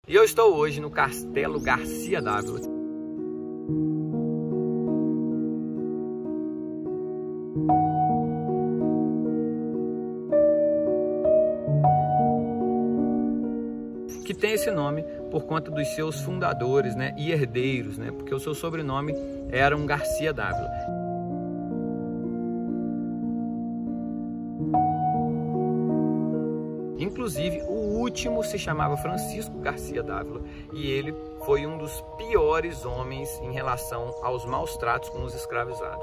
E eu estou hoje no Castelo Garcia Dávila. Que tem esse nome por conta dos seus fundadores, né, e herdeiros, né, porque o seu sobrenome era um Garcia Dávila. Inclusive, o último se chamava Francisco Garcia Dávila e ele foi um dos piores homens em relação aos maus tratos com os escravizados.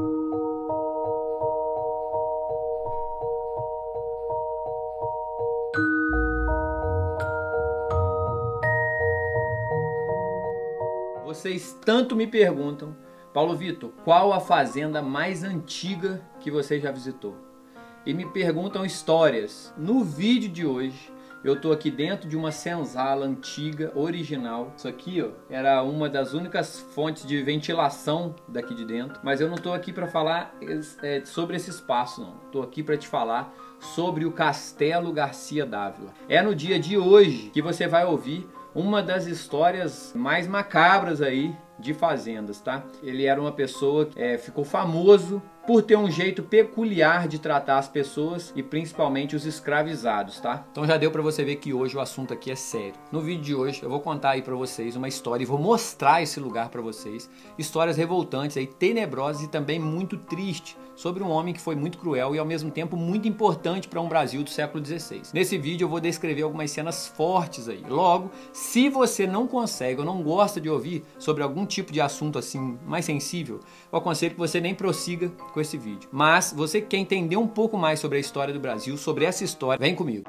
Vocês tanto me perguntam, Paulo Vitor, qual a fazenda mais antiga que você já visitou? E me perguntam histórias. No vídeo de hoje, eu tô aqui dentro de uma senzala antiga, original. Isso aqui, ó, era uma das únicas fontes de ventilação daqui de dentro. Mas eu não tô aqui para falar sobre esse espaço, não. Tô aqui para te falar sobre o Castelo Garcia Dávila. É no dia de hoje que você vai ouvir uma das histórias mais macabras aí de fazendas, tá? Ele era uma pessoa que ficou famoso por ter um jeito peculiar de tratar as pessoas e principalmente os escravizados, tá? Então já deu pra você ver que hoje o assunto aqui é sério. No vídeo de hoje eu vou contar aí pra vocês uma história e vou mostrar esse lugar pra vocês. Histórias revoltantes aí, tenebrosas e também muito tristes sobre um homem que foi muito cruel e ao mesmo tempo muito importante para um Brasil do século XVI. Nesse vídeo eu vou descrever algumas cenas fortes aí. Logo, se você não consegue ou não gosta de ouvir sobre algum tipo de assunto assim mais sensível, eu aconselho que você nem prossiga com esse vídeo. Mas você quer entender um pouco mais sobre a história do Brasil, sobre essa história, vem comigo.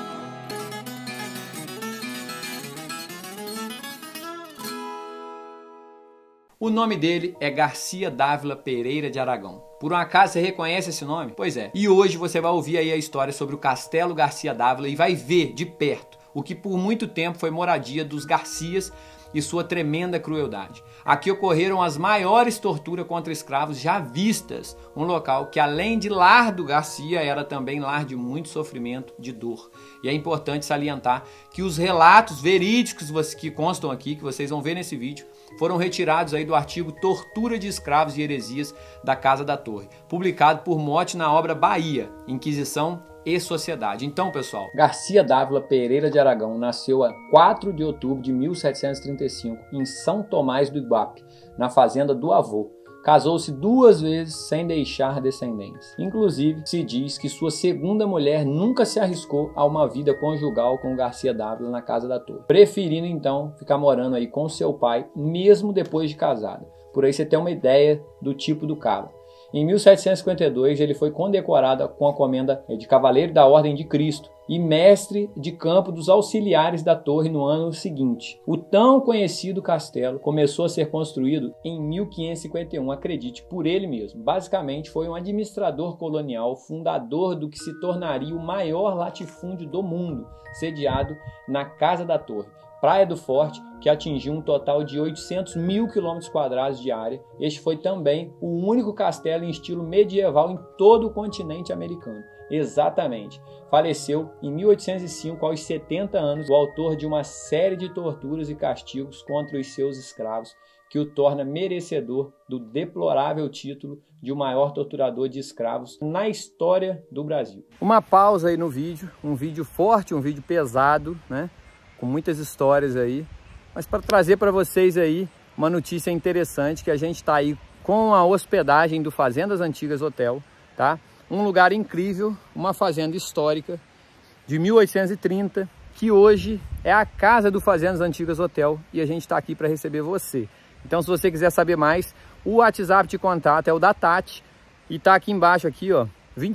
O nome dele é Garcia Dávila Pereira de Aragão. Por um acaso você reconhece esse nome? Pois é. E hoje você vai ouvir aí a história sobre o Castelo Garcia Dávila e vai ver de perto o que por muito tempo foi moradia dos Garcias e sua tremenda crueldade. Aqui ocorreram as maiores torturas contra escravos já vistas, um local que além de lar do Garcia era também lar de muito sofrimento, de dor. E é importante salientar que os relatos verídicos que constam aqui, que vocês vão ver nesse vídeo, foram retirados aí do artigo Tortura de Escravos e Heresias da Casa da Torre, publicado por Motte na obra Bahia, Inquisição e Sociedade. Então, pessoal, Garcia Dávila Pereira de Aragão nasceu a 4 de outubro de 1735 em São Tomás do Iguape, na fazenda do avô. Casou-se 2 vezes sem deixar descendentes. Inclusive, se diz que sua segunda mulher nunca se arriscou a uma vida conjugal com Garcia Dávila na Casa da Torre, preferindo então ficar morando aí com seu pai, mesmo depois de casada. Por aí você tem uma ideia do tipo do cara. Em 1752, ele foi condecorado com a comenda de Cavaleiro da Ordem de Cristo e mestre de campo dos auxiliares da torre no ano seguinte. O tão conhecido castelo começou a ser construído em 1551, acredite, por ele mesmo. Basicamente, foi um administrador colonial, fundador do que se tornaria o maior latifúndio do mundo, sediado na Casa da Torre, Praia do Forte, que atingiu um total de 800 mil km² de área. Este foi também o único castelo em estilo medieval em todo o continente americano. Exatamente. Faleceu em 1805, aos 70 anos, o autor de uma série de torturas e castigos contra os seus escravos, que o torna merecedor do deplorável título de o maior torturador de escravos na história do Brasil. Uma pausa aí no vídeo, um vídeo forte, um vídeo pesado, né? Com muitas histórias aí, mas para trazer para vocês aí uma notícia interessante, que a gente está aí com a hospedagem do Fazendas Antigas Hotel, tá? Um lugar incrível, uma fazenda histórica de 1830, que hoje é a casa do Fazendas Antigas Hotel e a gente está aqui para receber você. Então, se você quiser saber mais, o WhatsApp de contato é o da Tati e tá aqui embaixo aqui, ó,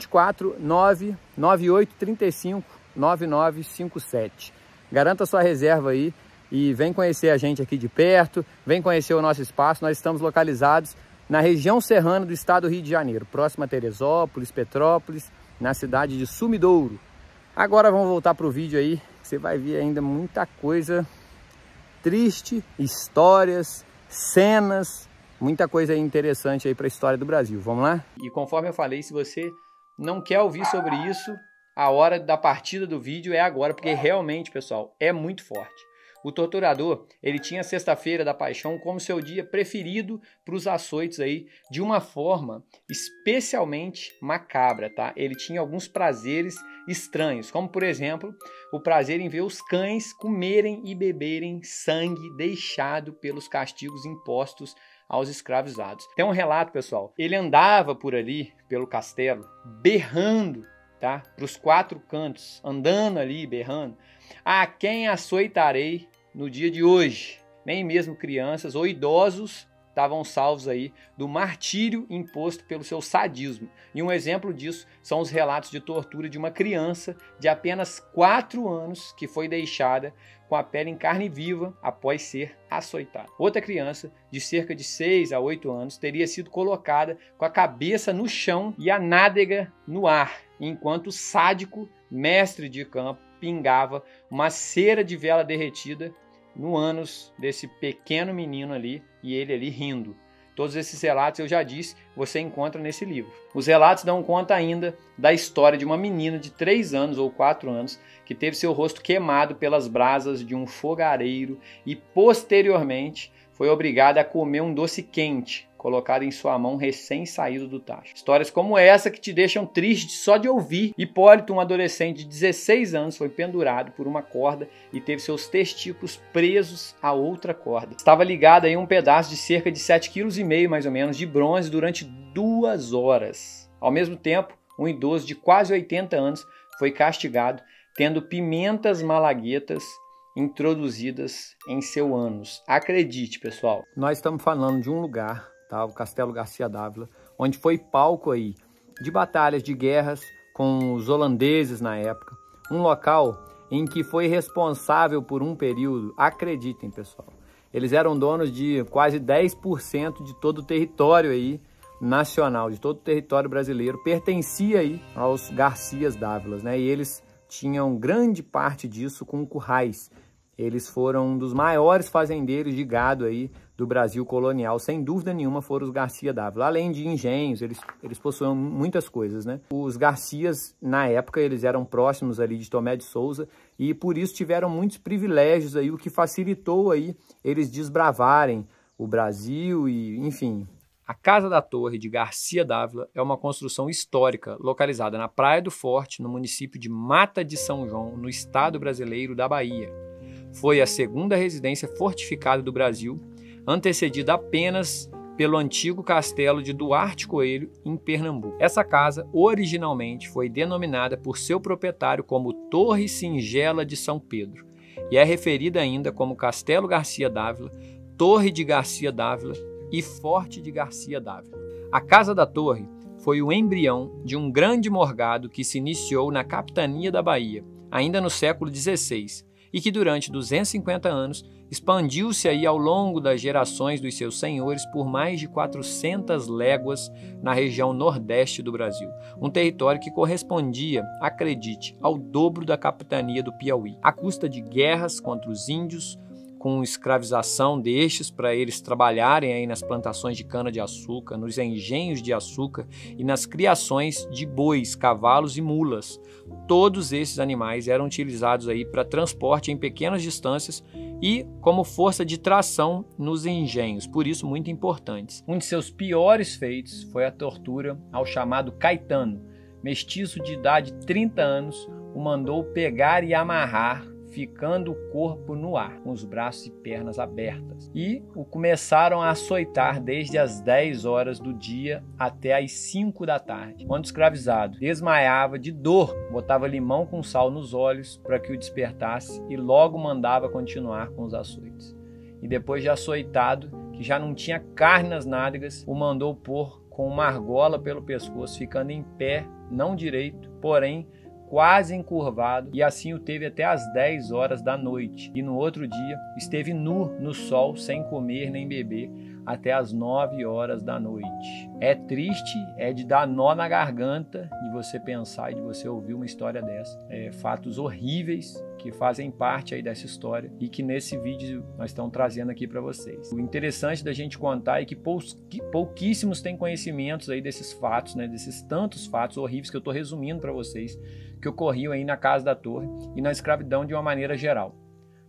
24 998 35 9957. Garanta sua reserva aí e vem conhecer a gente aqui de perto, vem conhecer o nosso espaço. Nós estamos localizados na região serrana do estado do Rio de Janeiro, próximo a Teresópolis, Petrópolis, na cidade de Sumidouro. Agora vamos voltar para o vídeo aí, que você vai ver ainda muita coisa triste, histórias, cenas, muita coisa interessante aí para a história do Brasil. Vamos lá? E conforme eu falei, se você não quer ouvir sobre isso, a hora da partida do vídeo é agora, porque realmente, pessoal, é muito forte. O torturador, ele tinha a Sexta-feira da Paixão como seu dia preferido para os açoites aí, de uma forma especialmente macabra, tá? Ele tinha alguns prazeres estranhos, como por exemplo, o prazer em ver os cães comerem e beberem sangue deixado pelos castigos impostos aos escravizados. Tem um relato, pessoal, ele andava por ali, pelo castelo, berrando, tá? Para os quatro cantos, andando ali, berrando: a quem açoitarei no dia de hoje? Nem mesmo crianças ou idosos estavam salvos aí do martírio imposto pelo seu sadismo. E um exemplo disso são os relatos de tortura de uma criança de apenas 4 anos que foi deixada com a pele em carne viva após ser açoitada. Outra criança de cerca de 6 a 8 anos teria sido colocada com a cabeça no chão e a nádega no ar, enquanto o sádico mestre de campo pingava uma cera de vela derretida no ânus desse pequeno menino ali, e ele ali rindo. Todos esses relatos, eu já disse, você encontra nesse livro. Os relatos dão conta ainda da história de uma menina de 3 anos ou 4 anos que teve seu rosto queimado pelas brasas de um fogareiro e posteriormente foi obrigada a comer um doce quente colocado em sua mão recém-saído do tacho. Histórias como essa que te deixam triste só de ouvir. Hipólito, um adolescente de 16 anos, foi pendurado por uma corda e teve seus testículos presos a outra corda. Estava ligado aí um pedaço de cerca de 7,5 kg, mais ou menos, de bronze durante 2 horas. Ao mesmo tempo, um idoso de quase 80 anos foi castigado, tendo pimentas malaguetas introduzidas em seu ânus. Acredite, pessoal. Nós estamos falando de um lugar, tá? O Castelo Garcia Dávila, onde foi palco aí de batalhas de guerras com os holandeses na época. Um local em que foi responsável por um período, acreditem, pessoal, eles eram donos de quase 10% de todo o território aí nacional, de todo o território brasileiro, pertencia aí aos Garcias Dávilas, né? E eles tinham grande parte disso com currais. Eles foram um dos maiores fazendeiros de gado aí do Brasil colonial, sem dúvida nenhuma foram os Garcia Dávila. Além de engenhos, eles possuíam muitas coisas, né? Os Garcias, na época, eles eram próximos ali de Tomé de Souza e por isso tiveram muitos privilégios aí, o que facilitou aí eles desbravarem o Brasil e, enfim. A Casa da Torre de Garcia Dávila é uma construção histórica localizada na Praia do Forte, no município de Mata de São João, no estado brasileiro da Bahia. Foi a segunda residência fortificada do Brasil, antecedida apenas pelo antigo castelo de Duarte Coelho, em Pernambuco. Essa casa, originalmente, foi denominada por seu proprietário como Torre Singela de São Pedro, e é referida ainda como Castelo Garcia Dávila, Torre de Garcia Dávila e Forte de Garcia Dávila. A Casa da Torre foi o embrião de um grande morgado que se iniciou na capitania da Bahia, ainda no século XVI, e que durante 250 anos expandiu-se aí ao longo das gerações dos seus senhores por mais de 400 léguas na região nordeste do Brasil, um território que correspondia, acredite, ao dobro da capitania do Piauí, à custa de guerras contra os índios, com escravização destes para eles trabalharem aí nas plantações de cana-de-açúcar, nos engenhos de açúcar e nas criações de bois, cavalos e mulas. Todos esses animais eram utilizados aí para transporte em pequenas distâncias e como força de tração nos engenhos, por isso muito importantes. Um de seus piores feitos foi a tortura ao chamado Caetano, mestiço de idade de 30 anos, o mandou pegar e amarrar, ficando o corpo no ar, com os braços e pernas abertas. E o começaram a açoitar desde as 10 horas do dia até as 5 da tarde. Quando o escravizado desmaiava de dor, botava limão com sal nos olhos para que o despertasse e logo mandava continuar com os açoites. E depois de açoitado, que já não tinha carne nas nádegas, o mandou pôr com uma argola pelo pescoço, ficando em pé, não direito, porém quase encurvado, e assim o teve até as 10 horas da noite. E no outro dia esteve nu no sol, sem comer nem beber, até as 9 horas da noite. É triste, é de dar nó na garganta de você pensar e de você ouvir uma história dessa. Fatos horríveis que fazem parte aí dessa história e que nesse vídeo nós estamos trazendo aqui para vocês. O interessante da gente contar é que pouquíssimos têm conhecimentos aí desses fatos, né, desses tantos fatos horríveis que eu estou resumindo para vocês, que ocorriam aí na Casa da Torre e na escravidão de uma maneira geral.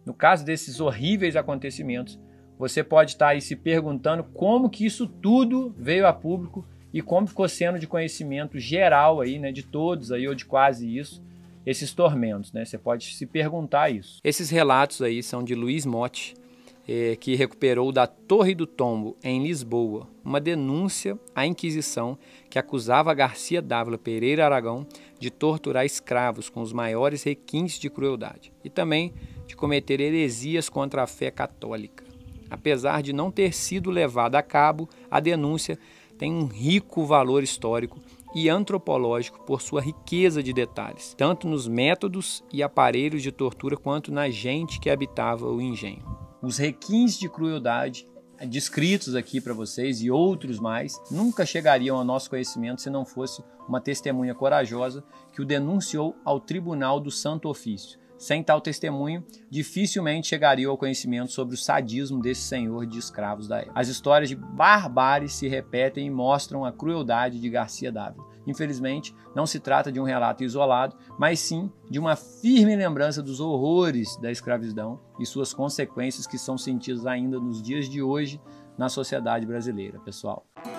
No caso desses horríveis acontecimentos, você pode estar aí se perguntando como que isso tudo veio a público e como ficou sendo de conhecimento geral aí, né, de todos aí, ou de quase isso, esses tormentos, né? Você pode se perguntar isso. Esses relatos aí são de Luiz Motti, que recuperou da Torre do Tombo, em Lisboa, uma denúncia à Inquisição que acusava Garcia Dávila Pereira Aragão de torturar escravos com os maiores requintes de crueldade e também de cometer heresias contra a fé católica. Apesar de não ter sido levada a cabo, a denúncia tem um rico valor histórico e antropológico por sua riqueza de detalhes, tanto nos métodos e aparelhos de tortura quanto na gente que habitava o engenho. Os requintes de crueldade descritos aqui para vocês e outros mais nunca chegariam ao nosso conhecimento se não fosse uma testemunha corajosa que o denunciou ao Tribunal do Santo Ofício. Sem tal testemunho, dificilmente chegaria ao conhecimento sobre o sadismo desse senhor de escravos da época. As histórias de barbárie se repetem e mostram a crueldade de Garcia Dávila. Infelizmente, não se trata de um relato isolado, mas sim de uma firme lembrança dos horrores da escravidão e suas consequências que são sentidas ainda nos dias de hoje na sociedade brasileira, pessoal.